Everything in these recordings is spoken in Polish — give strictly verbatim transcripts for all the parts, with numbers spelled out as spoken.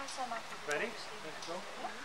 Ready? Let's go.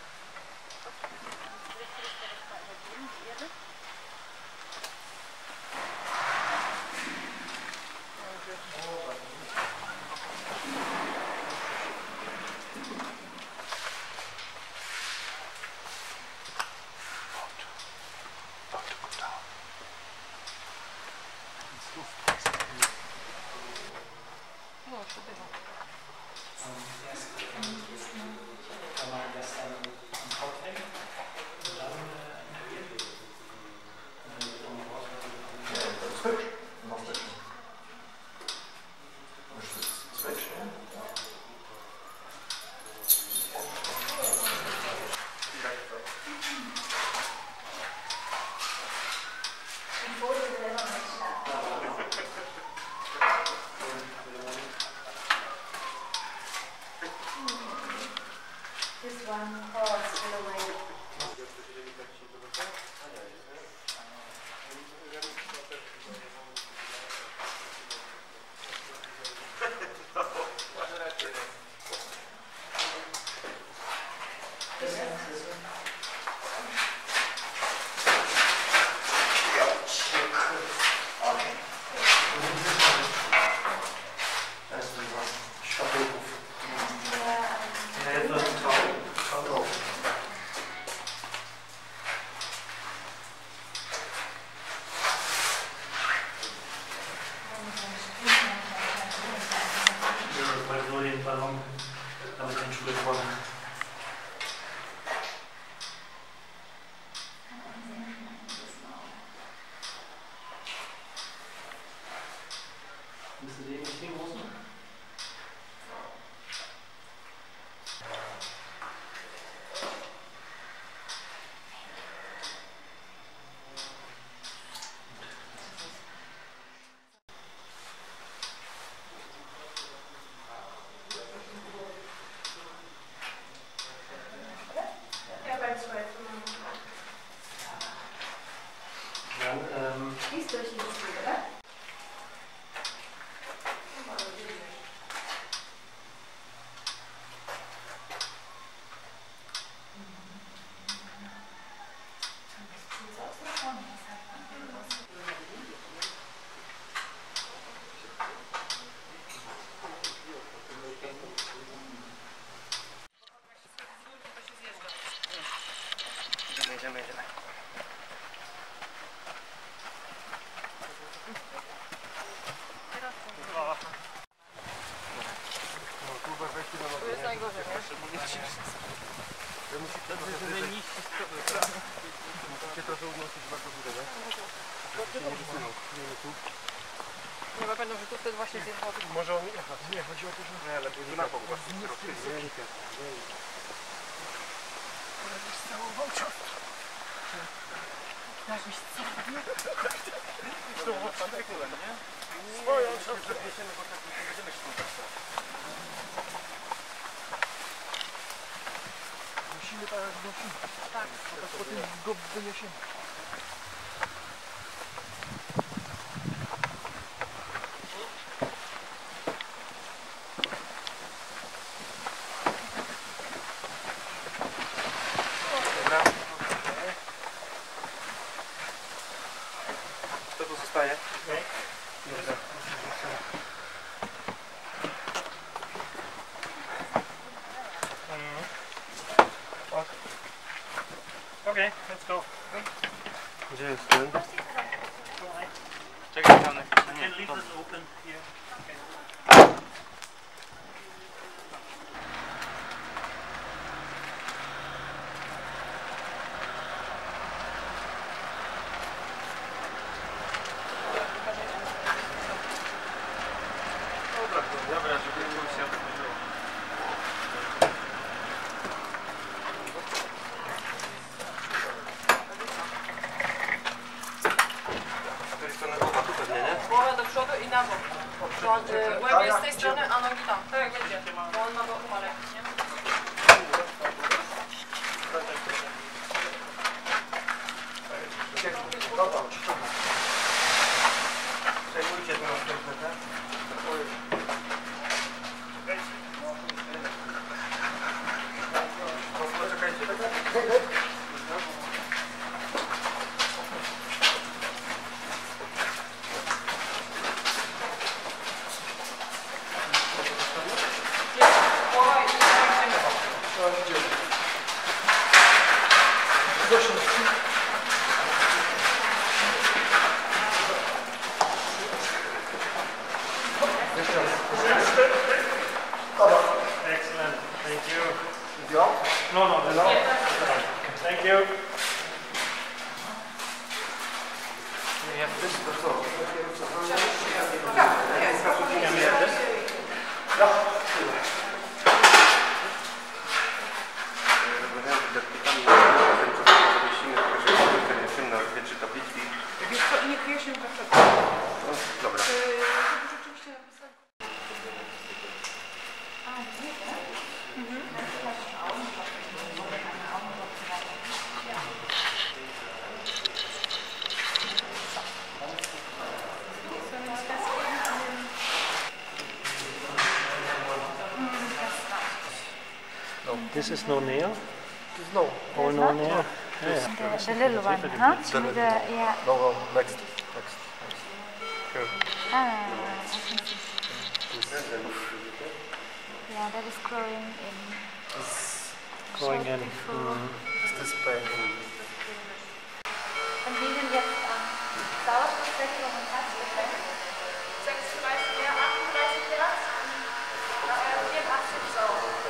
Jedziemy, jedziemy. To jest najgorzej, nie? Musicie trochę unosić bardzo górę, nie? Nie ma pewno, że tu wtedy właśnie zjechał. Może on... Aha, nie, chodzi o to, że... Nie, lepiej nie na po prostu. Jakbyś całował ciotkę. Jakbyś całował? To było w ogóle, nie? Swoją ciotkę. Przeniesiemy, bo tak nie będziemy ściągać. Musimy tak jak musimy. Tak. A tak potem go wyniesiemy. Kto tu zostaje? Okay. Okay, let's go. Gdzie jest ten? Czekaj, Janek. Can leave this open here. Okay. Dobra, żeby się otworzyło. Z tej strony głowa tu pewnie, nie? Głowę do przodu i na bok. Głębiej z tej strony, a nogi tam. Tak jak będzie. Bo on ma go umalek, nie? Przejmujcie to następne, tak? Excellent. Thank you. No, no, no. Thank you. Jak też to co? Can we have this? Wiesz co, nie kryje się dlaczego. Dobra. Żeby rzeczywiście napisać. This is no nail. No. Or no nail. Yeah. The, the little one, huh? With the, yeah. No, no, next. Next. Ah, yeah, that is growing in. Going in. Before. Mhm. Ist das bei Und wie sind jetzt am Sauerstoffwechsel und Herzbefekt? sechsunddreißig, ja, achtunddreißig Grad. vierundachtzig Sau.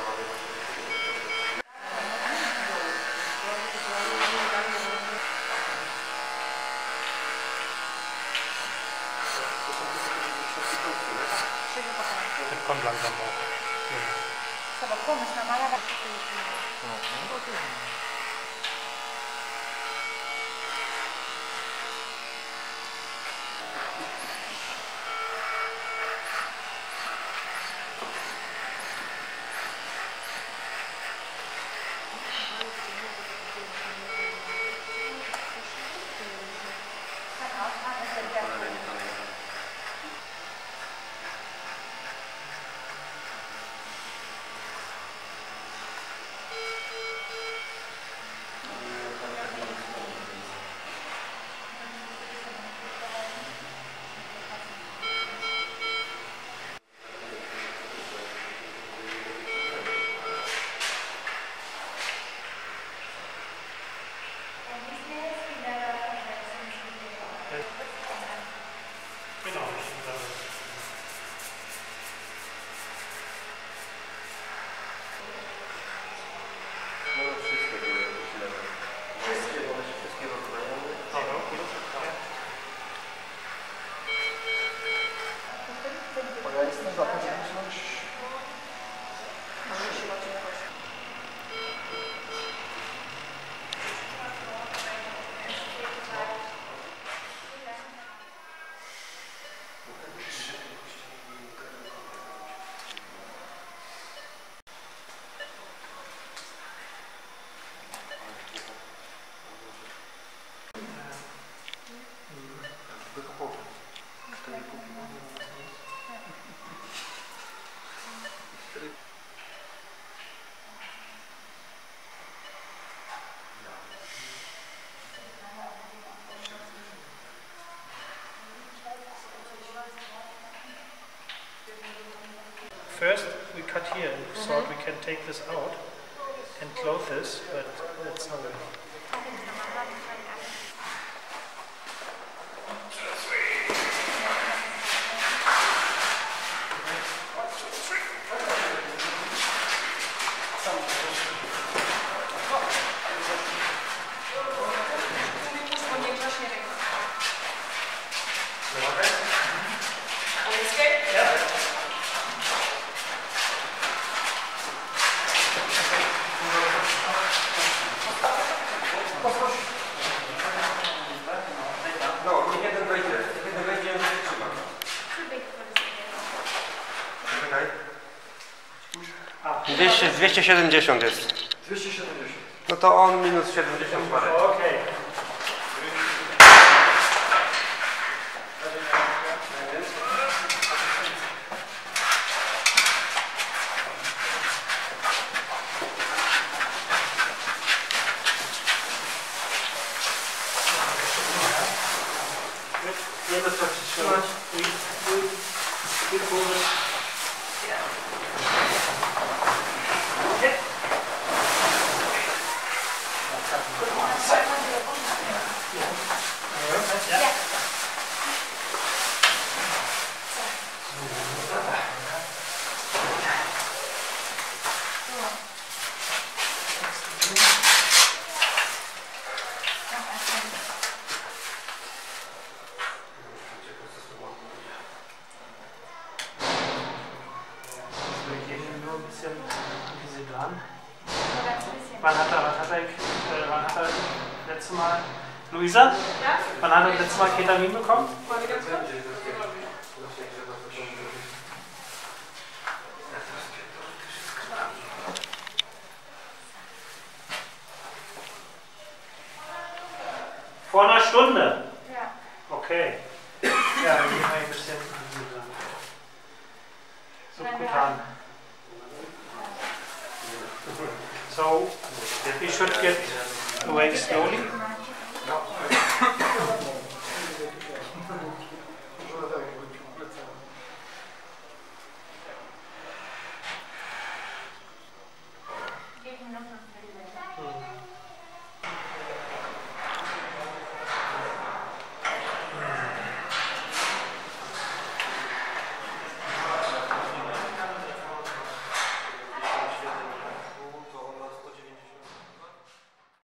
Das kommt langsam hoch. Ist aber komisch, normalerweise. First, we cut here and thought we can take this out and clothe this, but that's not enough. dwieście siedemdziesiąt jest. dwieście siedemdziesiąt. No to on minus siedemdziesiąt parę. Okay. letzte Mal. Luisa? Ja? Wann hat er das letzte Mal Ketamin bekommen? Warte ganz kurz. Vor einer Stunde? Ja. Okay. Ja, dann gehen wir ein bisschen subkutan. So, we should get away slowly.